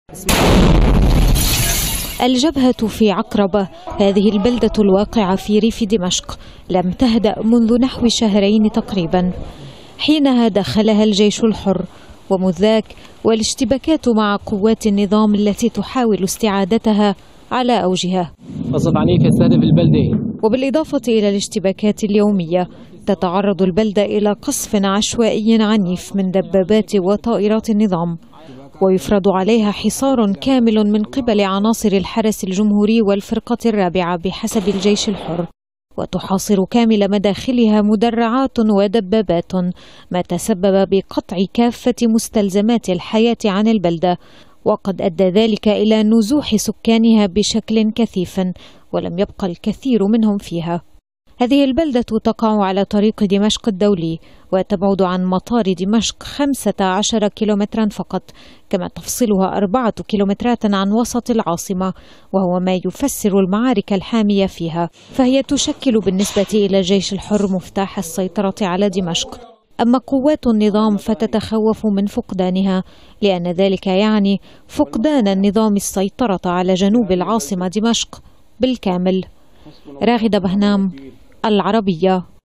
الجبهة في عقربة، هذه البلدة الواقعة في ريف دمشق، لم تهدأ منذ نحو شهرين تقريبا، حينها دخلها الجيش الحر، ومذ ذاك والاشتباكات مع قوات النظام التي تحاول استعادتها على أوجها. قصف عنيف يستهدف البلدة. وبالإضافة إلى الاشتباكات اليومية، تتعرض البلدة إلى قصف عشوائي عنيف من دبابات وطائرات النظام، ويفرض عليها حصار كامل من قبل عناصر الحرس الجمهوري والفرقة الرابعة بحسب الجيش الحر، وتحاصر كامل مداخلها مدرعات ودبابات، ما تسبب بقطع كافة مستلزمات الحياة عن البلدة، وقد أدى ذلك إلى نزوح سكانها بشكل كثيف، ولم يبقى الكثير منهم فيها. هذه البلدة تقع على طريق دمشق الدولي، وتبعد عن مطار دمشق 15 كيلومترا فقط، كما تفصلها 4 كيلومترات عن وسط العاصمة، وهو ما يفسر المعارك الحامية فيها، فهي تشكل بالنسبة إلى الجيش الحر مفتاح السيطرة على دمشق. أما قوات النظام فتتخوف من فقدانها، لأن ذلك يعني فقدان النظام السيطرة على جنوب العاصمة دمشق بالكامل. راغدة بهنام، العربية.